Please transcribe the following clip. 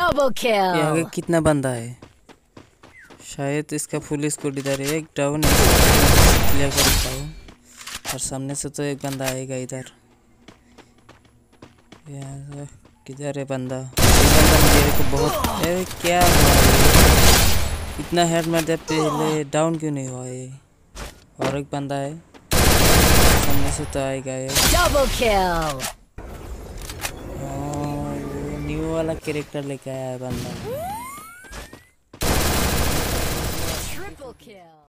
Double ये आगे kill. कितना बंदा है? शायद इसका फुल स्क्वाड इधर है, एक डाउन है, क्लियर कर देता हूँ। और सामने से तो एक बंदा आएगा इधर। यार किधर है बंदा? ये बंदा मेरे को बहुत, अरे क्या हुआ ये? इतना हेड मार दिया पहले, डाउन क्यों नहीं हुआ ये? और एक बंदा है सामने से तो आएगा ये। Double kill. ये न्यू वाला कैरेक्टर लेके आया है बंदा। Triple kill.